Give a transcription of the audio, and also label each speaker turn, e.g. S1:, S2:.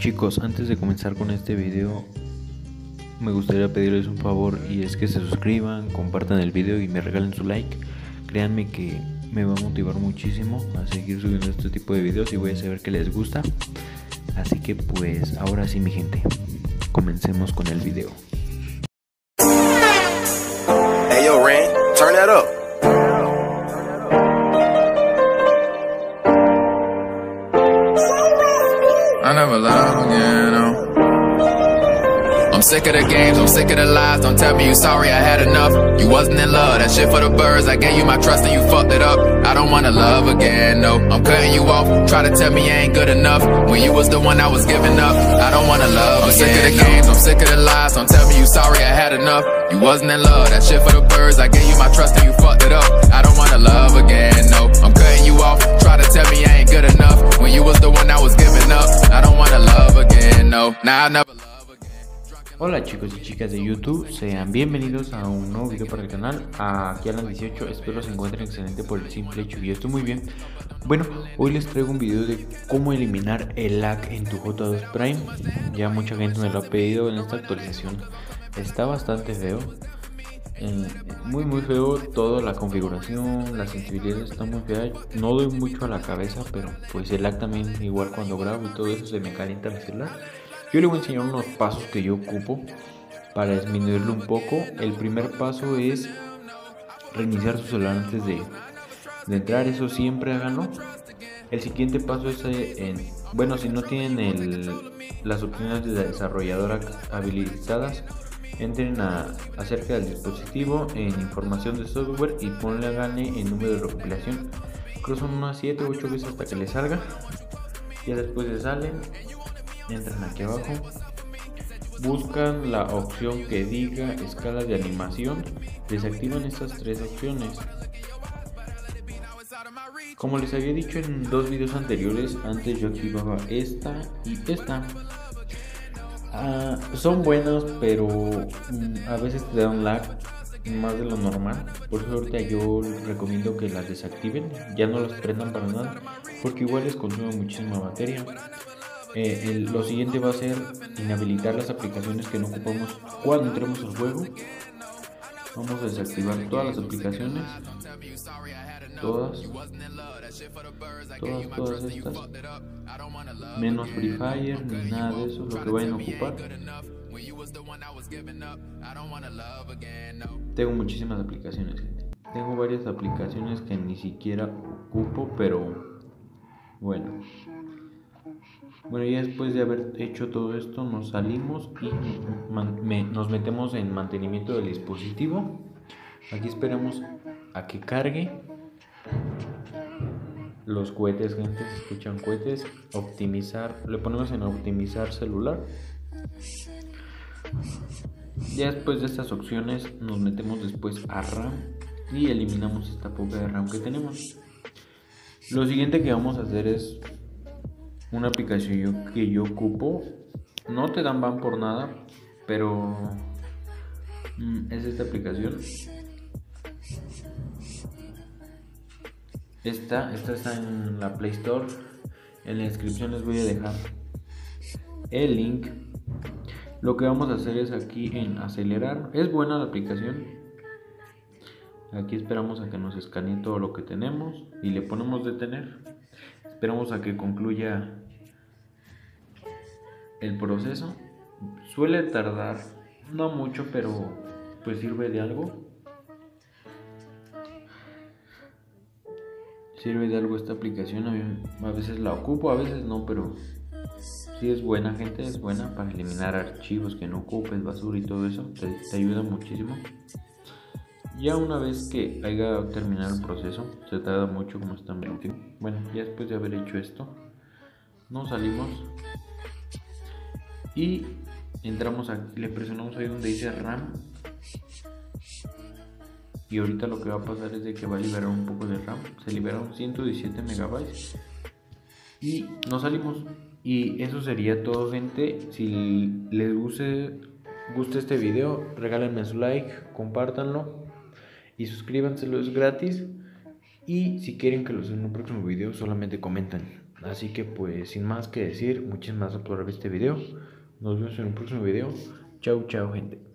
S1: Chicos, antes de comenzar con este video me gustaría pedirles un favor, y es que se suscriban, compartan el video y me regalen su like. Créanme que me va a motivar muchísimo a seguir subiendo este tipo de videos y voy a saber que les gusta. Así que pues ahora sí, mi gente, comencemos con el video.
S2: Hey yo, Ren, turn that up.
S3: I never love again, no. I'm sick of the games, I'm sick of the lies. Don't tell me you sorry, I had enough. You wasn't in love, that shit for the birds. I gave you my trust and you fucked it up. I don't wanna love again, no. I'm cutting you off, try to tell me I ain't good enough when you was the one I was giving up. I don't wanna love again. I'm sick of the games, I'm sick of the lies. Don't tell me you sorry, I had enough. You wasn't in love, that shit for the birds. I gave you my trust and you fucked it up. I don't wanna love again, no. I'm cutting you off, try to tell me I ain't good enough when you was the one I was giving up. I don't wanna love again, no. Now I never love.
S1: Hola chicos y chicas de YouTube, sean bienvenidos a un nuevo video para el canal. Aquí Alan 18, espero se encuentren excelente por el simple hecho que yo estoy muy bien. Bueno, hoy les traigo un video de cómo eliminar el lag en tu J2 Prime. Ya mucha gente me lo ha pedido en esta actualización. Está bastante feo, muy feo todo, la configuración, la sensibilidad está muy fea. No doy mucho a la cabeza, pero pues el lag también, igual cuando grabo y todo eso, se me calienta el celular. Yo les voy a enseñar unos pasos que yo ocupo para disminuirlo un poco. El primer paso es reiniciar su celular antes de entrar, eso siempre háganlo. El siguiente paso es, bueno, si no tienen las opciones de desarrollador habilitadas, entren acerca del dispositivo en información de software y pónganle el número de recopilación. Cruzan unas 7 u 8 veces hasta que les salga. Ya después se salen, entran aquí abajo, buscan la opción que diga escala de animación, desactivan estas tres opciones. Como les había dicho en dos videos anteriores, antes yo activaba esta y esta. Son buenos, pero a veces te da un lag más de lo normal. Por eso ahorita yo les recomiendo que las desactiven, ya no las prendan para nada, porque igual les consume muchísima batería. Lo siguiente va a ser inhabilitar las aplicaciones que no ocupamos cuando entremos al juego. Vamos a desactivar todas las aplicaciones, todas estas, menos Free Fire ni nada de eso, lo que vayan a ocupar. Tengo muchísimas aplicaciones, gente. Tengo varias aplicaciones que ni siquiera ocupo, pero bueno. Bueno, ya después de haber hecho todo esto, nos salimos y nos metemos en mantenimiento del dispositivo. Aquí esperamos a que cargue. Los cohetes, gente, se escuchan cohetes. Optimizar, le ponemos en optimizar celular. Ya después de estas opciones nos metemos después a RAM y eliminamos esta poca de RAM que tenemos. Lo siguiente que vamos a hacer es una aplicación que yo ocupo. No te dan ban por nada, pero es esta aplicación. Esta está en la Play Store. En la descripción les voy a dejar el link. Lo que vamos a hacer es aquí en acelerar. Es buena la aplicación. Aquí esperamos a que nos escanee todo lo que tenemos y le ponemos detener. Esperamos a que concluya el proceso. Suele tardar, no mucho, pero pues sirve de algo. Sirve de algo esta aplicación. A veces la ocupo, a veces no, pero sí es buena, gente. Es buena para eliminar archivos que no ocupes, basura y todo eso. Te ayuda muchísimo. Ya una vez que haya terminado el proceso, se tarda mucho, como están viendo. Bueno, ya después de haber hecho esto, nos salimos y entramos aquí, le presionamos ahí donde dice RAM. Y ahorita lo que va a pasar es de que va a liberar un poco de RAM. Se liberaron 117 megabytes y nos salimos. Y eso sería todo, gente. Si les gusta este video, regálenme su like, compártanlo y suscríbanse, es gratis. Y si quieren que los en un próximo video, solamente comentan. Así que pues sin más que decir, muchísimas gracias por ver este video. Nos vemos en un próximo video. Chau, chau, gente.